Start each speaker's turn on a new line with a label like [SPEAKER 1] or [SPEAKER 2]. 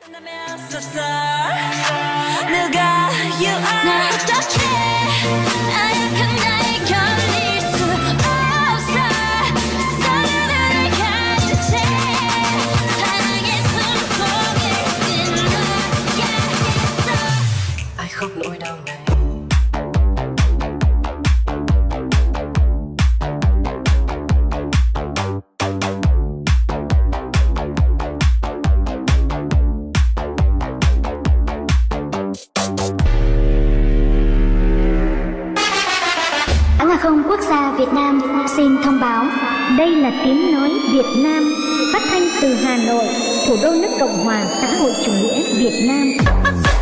[SPEAKER 1] Ai khóc nỗi đau này.
[SPEAKER 2] Hãng hàng không quốc gia Việt Nam xin thông báo, đây là tiếng nói Việt Nam, phát thanh từ Hà Nội, thủ đô nước Cộng hòa xã hội chủ nghĩa Việt Nam.